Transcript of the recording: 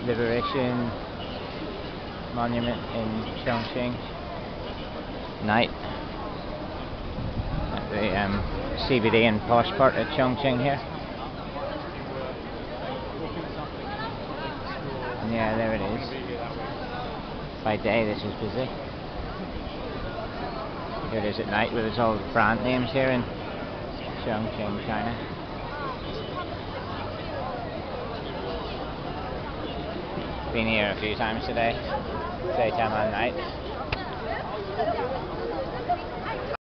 Liberation Monument in Chongqing. Night at the CBD and posh part of Chongqing here. Yeah, there it is. By day this is busy. Here it is at night with its all brand names here in Chongqing, China. Been here a few times today, daytime and night.